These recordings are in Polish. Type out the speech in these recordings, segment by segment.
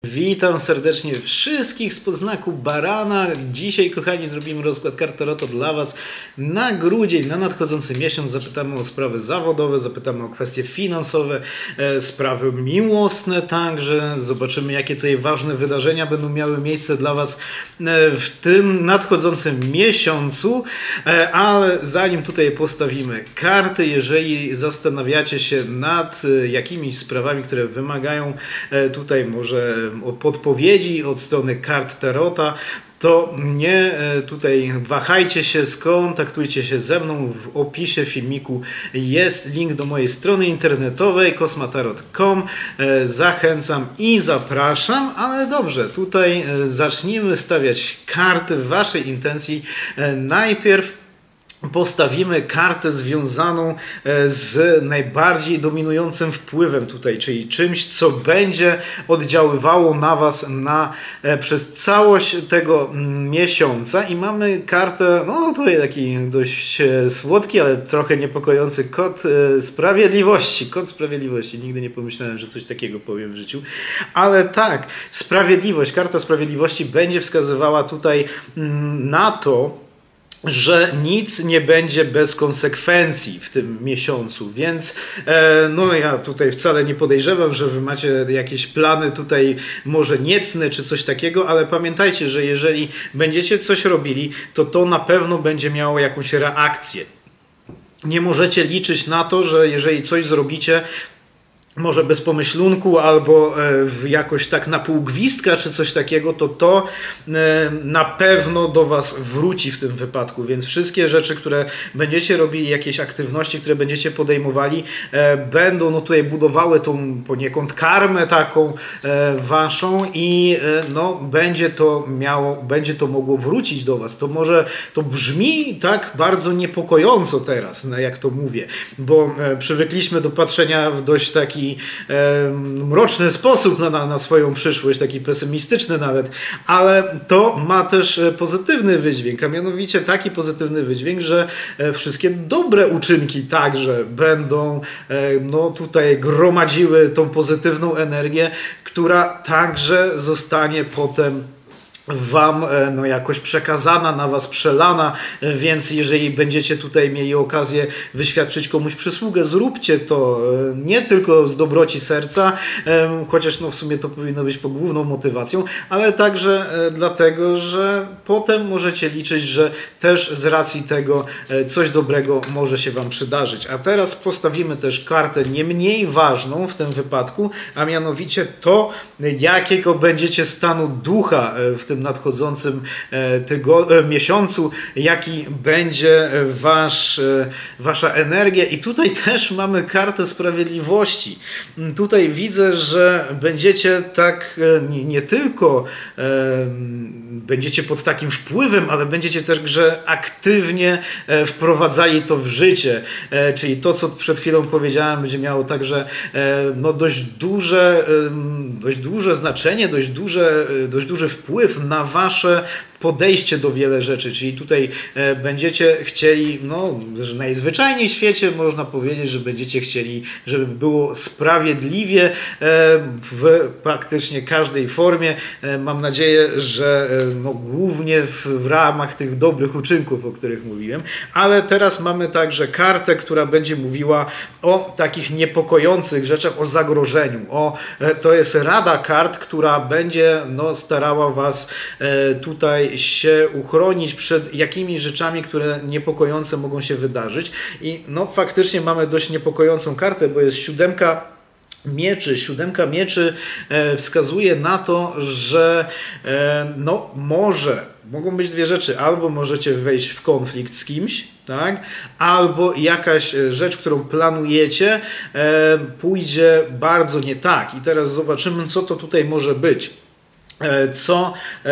Witam serdecznie wszystkich z podznaku Barana. Dzisiaj, kochani, zrobimy rozkład kart Tarota dla Was na grudzień, na nadchodzący miesiąc. Zapytamy o sprawy zawodowe, zapytamy o kwestie finansowe, sprawy miłosne także. Zobaczymy, jakie tutaj ważne wydarzenia będą miały miejsce dla Was w tym nadchodzącym miesiącu. Ale zanim tutaj postawimy karty, jeżeli zastanawiacie się nad jakimiś sprawami, które wymagają tutaj może podpowiedzi od strony kart Tarota, to nie tutaj wahajcie się, skontaktujcie się ze mną. W opisie filmiku jest link do mojej strony internetowej kosmatarot.com. Zachęcam i zapraszam, ale dobrze, tutaj zacznijmy stawiać karty w Waszej intencji. Najpierw postawimy kartę związaną z najbardziej dominującym wpływem tutaj, czyli czymś, co będzie oddziaływało na Was przez całość tego miesiąca. I mamy kartę, no tutaj taki dość słodki, ale trochę niepokojący kod sprawiedliwości. Kod sprawiedliwości. Nigdy nie pomyślałem, że coś takiego powiem w życiu. Ale tak, sprawiedliwość, karta sprawiedliwości będzie wskazywała tutaj na to, że nic nie będzie bez konsekwencji w tym miesiącu, więc no ja tutaj wcale nie podejrzewam, że Wy macie jakieś plany tutaj może niecne czy coś takiego, ale pamiętajcie, że jeżeli będziecie coś robili, to na pewno będzie miało jakąś reakcję. Nie możecie liczyć na to, że jeżeli coś zrobicie, może bez pomyślunku albo jakoś tak na pół gwizdka czy coś takiego, to na pewno do Was wróci w tym wypadku. Więc wszystkie rzeczy, które będziecie robili, jakieś aktywności, które będziecie podejmowali, będą no tutaj budowały tą poniekąd karmę taką Waszą i no będzie to mogło wrócić do Was. To może to brzmi tak bardzo niepokojąco teraz, jak to mówię, bo przywykliśmy do patrzenia w dość taki mroczny sposób na swoją przyszłość, taki pesymistyczny nawet, ale to ma też pozytywny wydźwięk, a mianowicie taki pozytywny wydźwięk, że wszystkie dobre uczynki także będą no tutaj gromadziły tą pozytywną energię, która także zostanie potem Wam no jakoś przekazana, na Was przelana, więc jeżeli będziecie tutaj mieli okazję wyświadczyć komuś przysługę, zróbcie to nie tylko z dobroci serca, chociaż no w sumie to powinno być główną motywacją, ale także dlatego, że potem możecie liczyć, że też z racji tego coś dobrego może się Wam przydarzyć. A teraz postawimy też kartę nie mniej ważną w tym wypadku, a mianowicie to, jakiego będziecie stanu ducha w tym nadchodzącym miesiącu, jaki będzie Wasza energia. I tutaj też mamy kartę sprawiedliwości. Tutaj widzę, że będziecie tak nie tylko będziecie pod takim wpływem, ale będziecie też aktywnie wprowadzali to w życie. Czyli to, co przed chwilą powiedziałem, będzie miało także no dość duże znaczenie, dość duży wpływ na Wasze podejście do wiele rzeczy, czyli tutaj będziecie chcieli, no najzwyczajniej w świecie można powiedzieć, że będziecie chcieli, żeby było sprawiedliwie w praktycznie każdej formie. Mam nadzieję, że no, głównie w ramach tych dobrych uczynków, o których mówiłem, ale teraz mamy także kartę, która będzie mówiła o takich niepokojących rzeczach, o zagrożeniu. To jest rada kart, która będzie no, starała Was tutaj się uchronić przed jakimiś rzeczami, które niepokojące mogą się wydarzyć. I no faktycznie mamy dość niepokojącą kartę, bo jest siódemka mieczy. Siódemka mieczy wskazuje na to, że no mogą być dwie rzeczy. Albo możecie wejść w konflikt z kimś, tak? Albo jakaś rzecz, którą planujecie, pójdzie bardzo nie tak. I teraz zobaczymy, co to tutaj może być. co,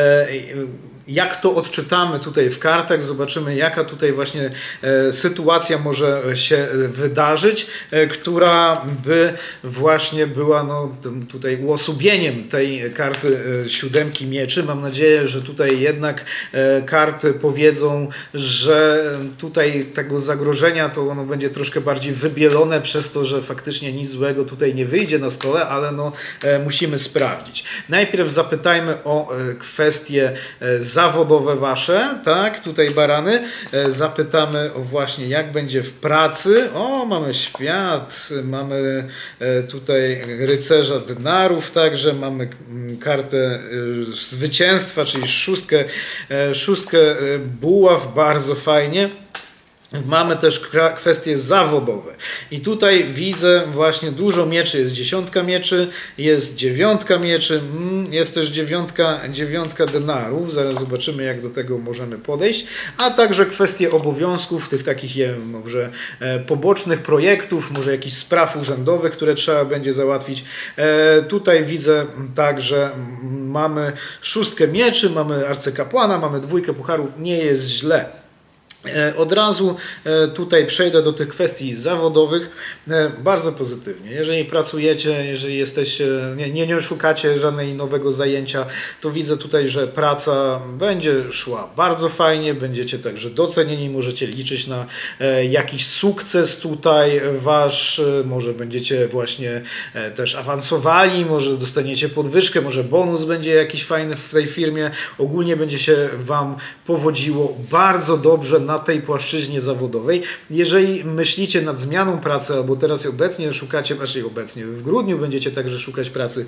jak to odczytamy tutaj w kartach, zobaczymy jaka tutaj właśnie sytuacja może się wydarzyć, która by właśnie była no, tutaj uosobieniem tej karty siódemki mieczy. Mam nadzieję, że tutaj jednak karty powiedzą, że tutaj tego zagrożenia to ono będzie troszkę bardziej wybielone przez to, że faktycznie nic złego tutaj nie wyjdzie na stole, ale no, musimy sprawdzić. Najpierw zapytajmy o kwestie zawodowe wasze, tak, tutaj barany, zapytamy o właśnie jak będzie w pracy. O, mamy świat, mamy tutaj rycerza denarów, także mamy kartę zwycięstwa, czyli szóstkę buław, bardzo fajnie. Mamy też kwestie zawodowe i tutaj widzę właśnie dużo mieczy, jest dziesiątka mieczy, jest dziewiątka mieczy, jest też dziewiątka denarów, zaraz zobaczymy jak do tego możemy podejść, a także kwestie obowiązków, tych takich może pobocznych projektów, może jakichś spraw urzędowych, które trzeba będzie załatwić. Tutaj widzę także mamy szóstkę mieczy, mamy arcykapłana, mamy dwójkę pucharów, nie jest źle. Od razu tutaj przejdę do tych kwestii zawodowych bardzo pozytywnie. Jeżeli pracujecie, jeżeli jesteście, nie szukacie żadnego nowego zajęcia, to widzę tutaj, że praca będzie szła bardzo fajnie, będziecie także docenieni, możecie liczyć na jakiś sukces tutaj wasz, może będziecie właśnie też awansowali, może dostaniecie podwyżkę, może bonus będzie jakiś fajny w tej firmie, ogólnie będzie się wam powodziło bardzo dobrze na tej płaszczyźnie zawodowej. Jeżeli myślicie nad zmianą pracy, albo teraz obecnie szukacie, znaczy obecnie w grudniu będziecie także szukać pracy,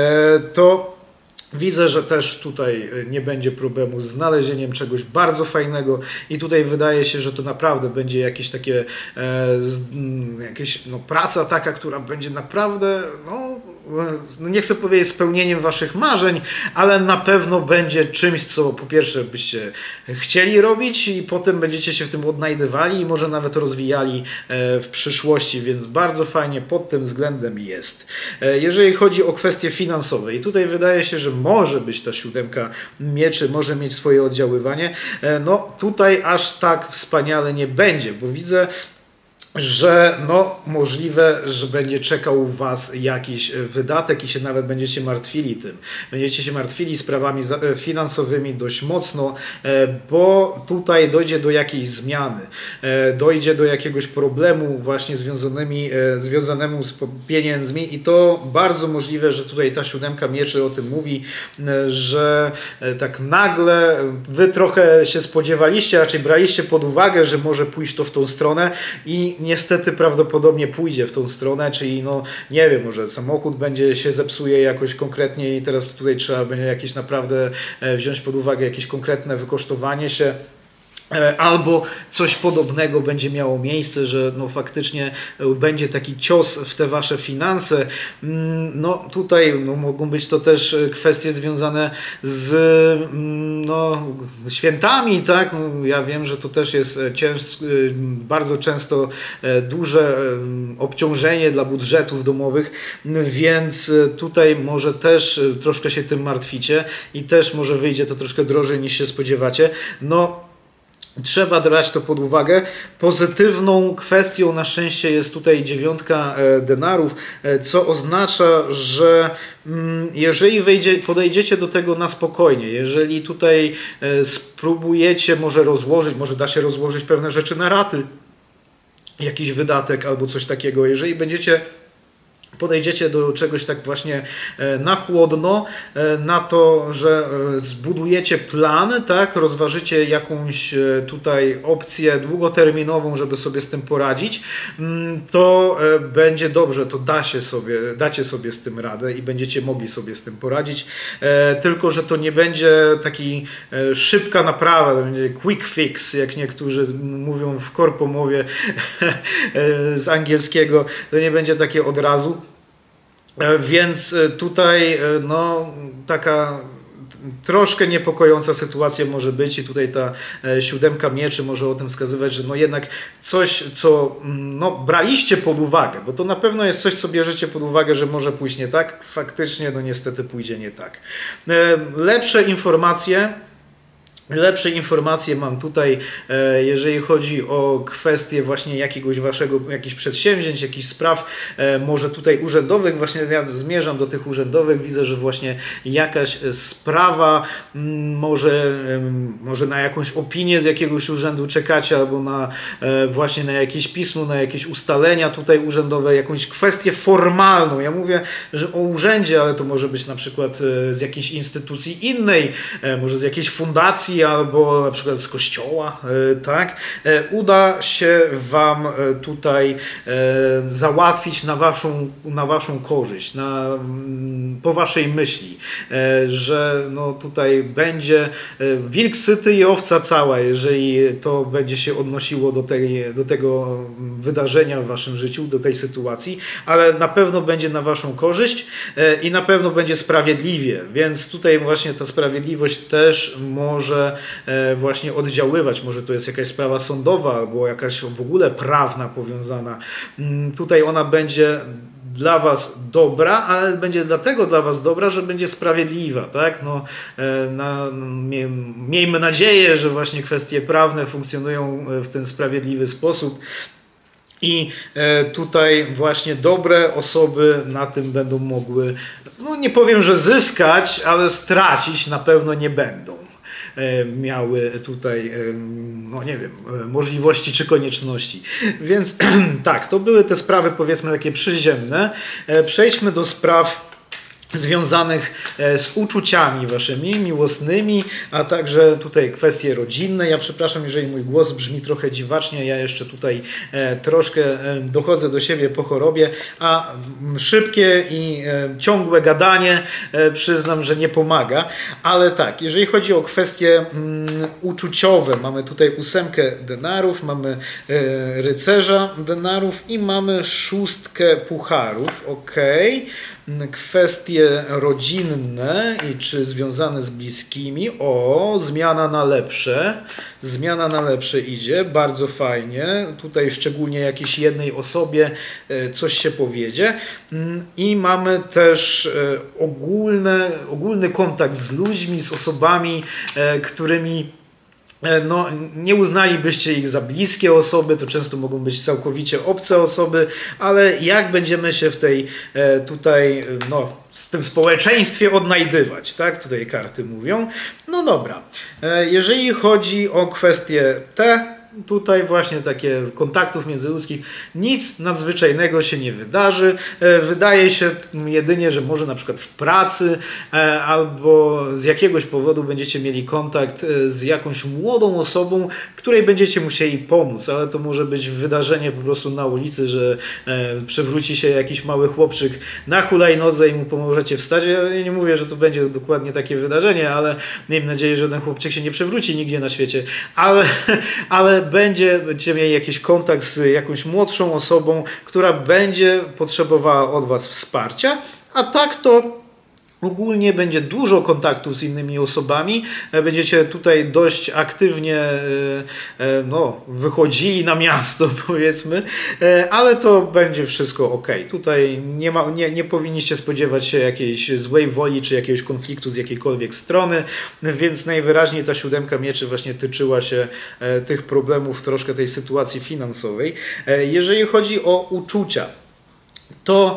to widzę, że też tutaj nie będzie problemu z znalezieniem czegoś bardzo fajnego i tutaj wydaje się, że to naprawdę będzie jakieś takie praca taka, która będzie naprawdę nie chcę powiedzieć spełnieniem waszych marzeń, ale na pewno będzie czymś, co po pierwsze byście chcieli robić i potem będziecie się w tym odnajdywali i może nawet rozwijali w przyszłości, więc bardzo fajnie pod tym względem jest. Jeżeli chodzi o kwestie finansowe i tutaj wydaje się, że może być ta siódemka mieczy, może mieć swoje oddziaływanie, no tutaj aż tak wspaniale nie będzie, bo widzę, że możliwe, że będzie czekał was jakiś wydatek i się nawet będziecie martwili tym. Będziecie się martwili sprawami finansowymi dość mocno, bo tutaj dojdzie do jakiejś zmiany, dojdzie do jakiegoś problemu właśnie związanemu z pieniędzmi i to bardzo możliwe, że tutaj ta siódemka mieczy o tym mówi, że tak nagle wy trochę się spodziewaliście, raczej braliście pod uwagę, że może pójść to w tą stronę i niestety prawdopodobnie pójdzie w tą stronę, czyli nie wiem, może samochód się zepsuje jakoś konkretnie i teraz tutaj trzeba będzie jakieś naprawdę wziąć pod uwagę jakieś konkretne wykosztowanie się. Albo coś podobnego będzie miało miejsce, że faktycznie będzie taki cios w te wasze finanse. Tutaj mogą być to też kwestie związane z świętami, tak? Ja wiem, że to też jest bardzo często duże obciążenie dla budżetów domowych, więc tutaj może też troszkę się tym martwicie i też może wyjdzie to troszkę drożej niż się spodziewacie. Trzeba brać to pod uwagę. Pozytywną kwestią na szczęście jest tutaj dziewiątka denarów, co oznacza, że jeżeli podejdziecie do tego na spokojnie, jeżeli tutaj spróbujecie może da się rozłożyć pewne rzeczy na raty, jakiś wydatek albo coś takiego, jeżeli podejdziecie do czegoś tak właśnie na chłodno, na to, że zbudujecie plan, tak, rozważycie jakąś tutaj opcję długoterminową, żeby sobie z tym poradzić, to będzie dobrze, to dacie sobie z tym radę i będziecie mogli sobie z tym poradzić, tylko że to nie będzie taki szybka naprawa, to będzie quick fix, jak niektórzy mówią w korpomowie z angielskiego, to nie będzie takie od razu. Więc tutaj troszkę niepokojąca sytuacja może być i tutaj ta siódemka mieczy może o tym wskazywać, że no jednak coś, co no, braliście pod uwagę, bo to na pewno jest coś, co bierzecie pod uwagę, że może pójść nie tak, faktycznie no niestety pójdzie nie tak. Lepsze informacje mam tutaj, jeżeli chodzi o kwestię właśnie jakichś przedsięwzięć, jakichś spraw, może tutaj urzędowych, właśnie ja zmierzam do tych urzędowych, widzę, że właśnie jakaś sprawa, może na jakąś opinię z jakiegoś urzędu czekacie, albo właśnie na jakieś pismo, na jakieś ustalenia tutaj urzędowe, jakąś kwestię formalną. Ja mówię, że o urzędzie, ale to może być na przykład z jakiejś instytucji innej, może z jakiejś fundacji, albo na przykład z kościoła, tak, uda się Wam tutaj załatwić na waszą korzyść, po Waszej myśli, że no tutaj będzie wilk syty i owca cała, jeżeli to będzie się odnosiło do tego wydarzenia w Waszym życiu, do tej sytuacji, ale na pewno będzie na Waszą korzyść i na pewno będzie sprawiedliwie, więc tutaj właśnie ta sprawiedliwość też może właśnie oddziaływać, może to jest jakaś sprawa sądowa albo jakaś w ogóle prawna powiązana. Tutaj ona będzie dla Was dobra, ale będzie dlatego dla Was dobra, że będzie sprawiedliwa, tak? No, miejmy nadzieję, że właśnie kwestie prawne funkcjonują w ten sprawiedliwy sposób. I tutaj właśnie dobre osoby na tym będą mogły, no nie powiem, że zyskać, ale stracić na pewno nie będą miały tutaj, no nie wiem, możliwości czy konieczności. Więc tak, to były te sprawy powiedzmy takie przyziemne. Przejdźmy do spraw związanych z uczuciami waszymi, miłosnymi, a także tutaj kwestie rodzinne. Ja przepraszam, jeżeli mój głos brzmi trochę dziwacznie, ja jeszcze tutaj troszkę dochodzę do siebie po chorobie, a szybkie i ciągłe gadanie przyznam, że nie pomaga, ale tak, jeżeli chodzi o kwestie uczuciowe, mamy tutaj 8 denarów, mamy rycerza denarów i mamy 6 pucharów, ok. Kwestie rodzinne i czy związane z bliskimi. Zmiana na lepsze. Zmiana na lepsze idzie, bardzo fajnie. Tutaj szczególnie jakiejś jednej osobie coś się powiedzie. I mamy też ogólny kontakt z ludźmi, z osobami, którymi no, nie uznalibyście ich za bliskie osoby, to często mogą być całkowicie obce osoby, ale jak będziemy się w tej tutaj, no, w tym społeczeństwie odnajdywać, tak? Tutaj karty mówią. No dobra, jeżeli chodzi o kwestie te, tutaj właśnie takie kontaktów międzyludzkich, nic nadzwyczajnego się nie wydarzy. Wydaje się jedynie, że może na przykład w pracy albo z jakiegoś powodu będziecie mieli kontakt z jakąś młodą osobą, której będziecie musieli pomóc, ale to może być wydarzenie po prostu na ulicy, że przewróci się jakiś mały chłopczyk na hulajnodze i mu pomożecie wstać. Ja nie mówię, że to będzie dokładnie takie wydarzenie, ale miejmy nadzieję, że ten chłopczyk się nie przewróci nigdzie na świecie, ale będziecie mieli jakiś kontakt z jakąś młodszą osobą, która będzie potrzebowała od Was wsparcia, a tak to ogólnie będzie dużo kontaktów z innymi osobami, będziecie tutaj dość aktywnie no, wychodzili na miasto, powiedzmy, ale to będzie wszystko ok. Tutaj nie powinniście spodziewać się jakiejś złej woli czy jakiegoś konfliktu z jakiejkolwiek strony, więc najwyraźniej ta 7 mieczy właśnie tyczyła się tych problemów, troszkę tej sytuacji finansowej. Jeżeli chodzi o uczucia, to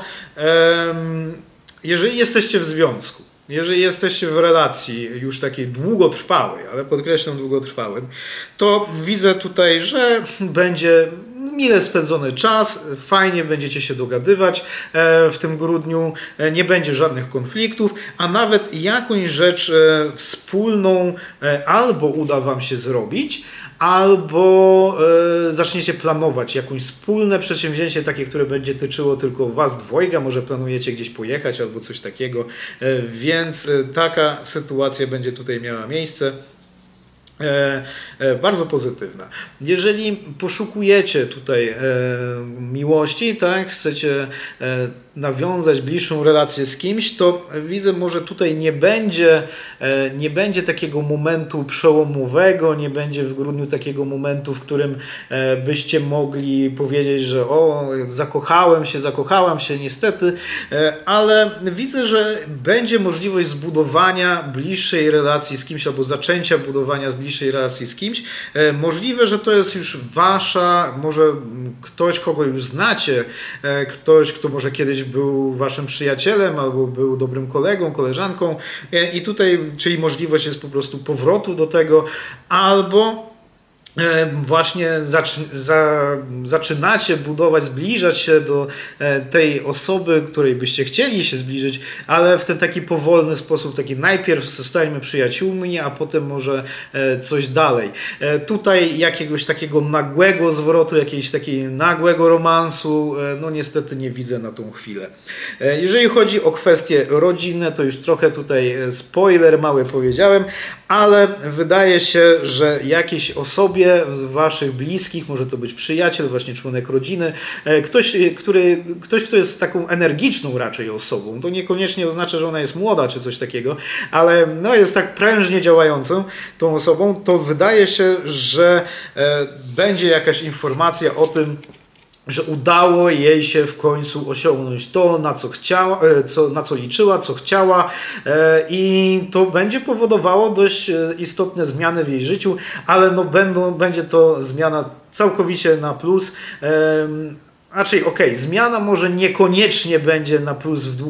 jeżeli jesteście w związku, jeżeli jesteście w relacji już takiej długotrwałej, ale podkreślam długotrwałym, to widzę tutaj, że będzie mile spędzony czas, fajnie będziecie się dogadywać w tym grudniu, nie będzie żadnych konfliktów, a nawet jakąś rzecz wspólną albo uda Wam się zrobić, albo zaczniecie planować jakieś wspólne przedsięwzięcie, takie, które będzie tyczyło tylko Was dwojga, może planujecie gdzieś pojechać albo coś takiego, więc taka sytuacja będzie tutaj miała miejsce. bardzo pozytywna. Jeżeli poszukujecie tutaj miłości, tak, chcecie nawiązać bliższą relację z kimś, to widzę, może tutaj nie będzie takiego momentu przełomowego, nie będzie w grudniu takiego momentu, w którym byście mogli powiedzieć, że o, zakochałam się niestety, ale widzę, że będzie możliwość zbudowania bliższej relacji z kimś albo zaczęcia budowania bliższej relacji z kimś. Możliwe, że to jest już wasza, może ktoś, kogo już znacie, ktoś, kto może kiedyś był waszym przyjacielem albo był dobrym kolegą, koleżanką i tutaj, czyli możliwość jest po prostu powrotu do tego, albo właśnie zaczynacie budować, zbliżać się do tej osoby, której byście chcieli się zbliżyć, ale w ten taki powolny sposób, taki najpierw zostańmy przyjaciółmi, a potem może coś dalej. Tutaj jakiegoś takiego nagłego zwrotu, jakiegoś takiego nagłego romansu, no niestety nie widzę na tą chwilę. Jeżeli chodzi o kwestie rodzinne, to już trochę tutaj spoiler mały powiedziałem, ale wydaje się, że jakiejś osobie z waszych bliskich, może to być przyjaciel, właśnie członek rodziny, ktoś, kto jest taką energiczną raczej osobą, to niekoniecznie oznacza, że ona jest młoda czy coś takiego, ale no jest tak prężnie działającą tą osobą, to wydaje się, że będzie jakaś informacja o tym, że udało jej się w końcu osiągnąć to, na co chciała, na co liczyła, co chciała i to będzie powodowało dość istotne zmiany w jej życiu, ale no będzie to zmiana całkowicie na plus. Raczej zmiana może niekoniecznie będzie na plus w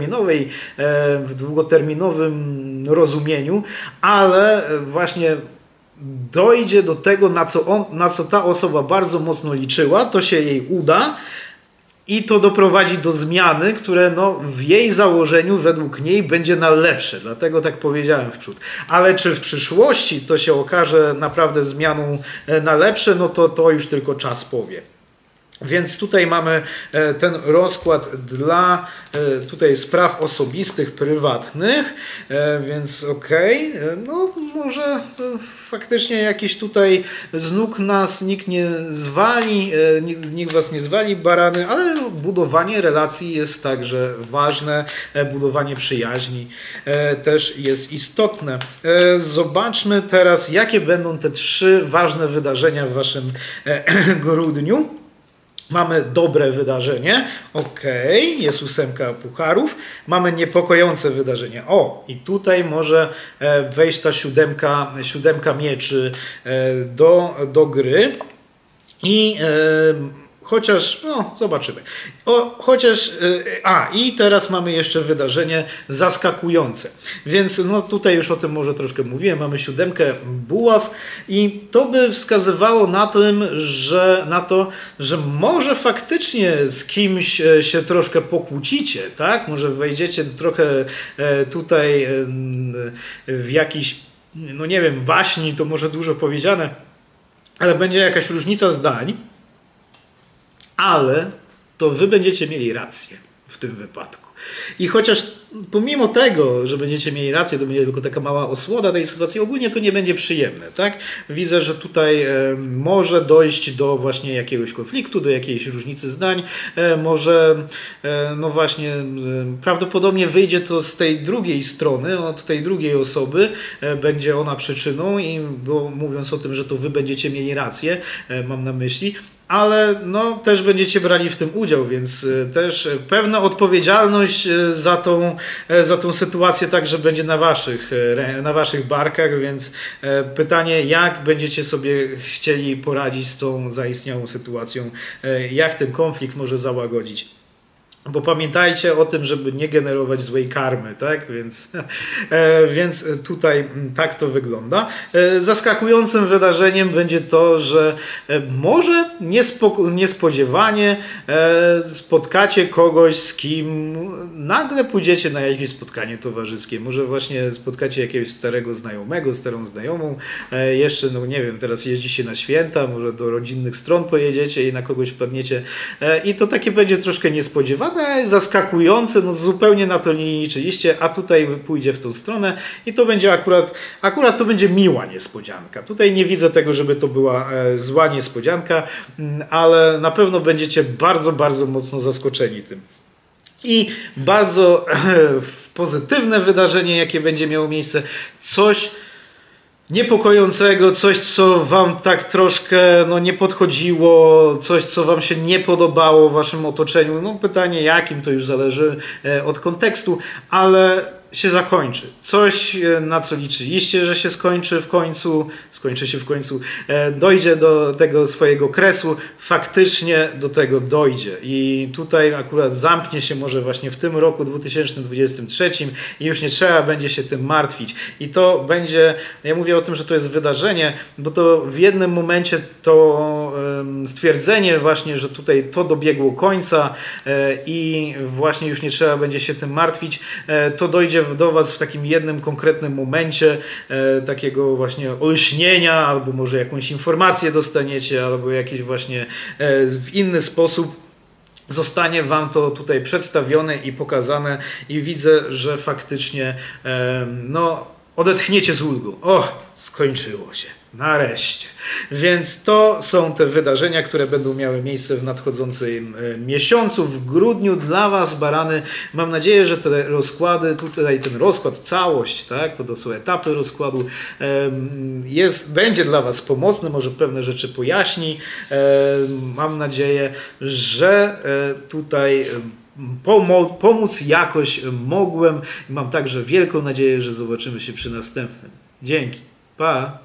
długoterminowym rozumieniu, ale właśnie dojdzie do tego, na co ta osoba bardzo mocno liczyła, to się jej uda i to doprowadzi do zmiany, które no, w jej założeniu według niej będzie na lepsze. Dlatego tak powiedziałem wprzód. Ale czy w przyszłości to się okaże naprawdę zmianą na lepsze, no to już tylko czas powie. Więc tutaj mamy ten rozkład dla tutaj spraw osobistych, prywatnych, więc no może faktycznie jakiś tutaj z nóg nas nikt nie zwali, nikt was nie zwali, barany, ale budowanie relacji jest także ważne, budowanie przyjaźni też jest istotne. Zobaczmy teraz, jakie będą te 3 ważne wydarzenia w waszym grudniu. Mamy dobre wydarzenie, jest 8 pucharów, mamy niepokojące wydarzenie. I tutaj może wejść ta siódemka mieczy do gry i chociaż, no zobaczymy. I teraz mamy jeszcze wydarzenie zaskakujące. Więc no tutaj już o tym może troszkę mówiłem. Mamy 7 buław i to by wskazywało na to, że może faktycznie z kimś się troszkę pokłócicie, tak? Może wejdziecie trochę tutaj w jakiś, no nie wiem, waśni, to może dużo powiedziane, ale będzie jakaś różnica zdań. Ale to wy będziecie mieli rację w tym wypadku. I chociaż pomimo tego, że będziecie mieli rację, to będzie tylko taka mała osłoda tej sytuacji, ogólnie to nie będzie przyjemne, tak? Widzę, że tutaj może dojść do właśnie jakiegoś konfliktu, do jakiejś różnicy zdań, może no właśnie prawdopodobnie wyjdzie to z tej drugiej strony, od tej drugiej osoby, będzie ona przyczyną i mówiąc o tym, że to wy będziecie mieli rację, mam na myśli, ale no, też będziecie brali w tym udział, więc też pewna odpowiedzialność za tą sytuację także będzie na waszych barkach, więc pytanie, jak będziecie sobie chcieli poradzić z tą zaistniałą sytuacją, jak ten konflikt może załagodzić. Bo pamiętajcie o tym, żeby nie generować złej karmy, tak? Więc tutaj tak to wygląda. Zaskakującym wydarzeniem będzie to, że może niespodziewanie spotkacie kogoś, z kim nagle pójdziecie na jakieś spotkanie towarzyskie. Może właśnie spotkacie jakiegoś starego znajomego, starą znajomą. Jeszcze, no nie wiem, teraz jeździ się na święta, może do rodzinnych stron pojedziecie i na kogoś wpadniecie. I to takie będzie troszkę niespodziewane, zaskakujące, no zupełnie na to nie liczyliście, a tutaj pójdzie w tą stronę i to będzie akurat to będzie miła niespodzianka. Tutaj nie widzę tego, żeby to była zła niespodzianka, ale na pewno będziecie bardzo, bardzo mocno zaskoczeni tym. I bardzo pozytywne wydarzenie, jakie będzie miało miejsce, coś niepokojącego, coś, co wam tak troszkę nie podchodziło, coś, co wam się nie podobało w waszym otoczeniu. No pytanie jakim, to już zależy od kontekstu, ale się zakończy. Coś, na co liczyliście, że się skończy w końcu, dojdzie do tego swojego kresu, faktycznie do tego dojdzie. I tutaj akurat zamknie się może właśnie w tym roku 2023 i już nie trzeba będzie się tym martwić. I to będzie, ja mówię o tym, że to jest wydarzenie, bo to w jednym momencie to stwierdzenie właśnie, że tutaj to dobiegło końca i właśnie już nie trzeba będzie się tym martwić, to dojdzie do was w takim jednym konkretnym momencie takiego właśnie olśnienia, albo może jakąś informację dostaniecie, albo jakieś właśnie w inny sposób zostanie wam to tutaj przedstawione i pokazane i widzę, że faktycznie odetchniecie z ulgą. Skończyło się. Nareszcie. Więc to są te wydarzenia, które będą miały miejsce w nadchodzącym miesiącu, w grudniu dla was, barany. Mam nadzieję, że te rozkłady, tutaj ten rozkład, całość, tak, bo to są etapy rozkładu, będzie dla was pomocny, może pewne rzeczy pojaśni. Mam nadzieję, że tutaj pomóc jakoś mogłem. Mam także wielką nadzieję, że zobaczymy się przy następnym. Dzięki. Pa!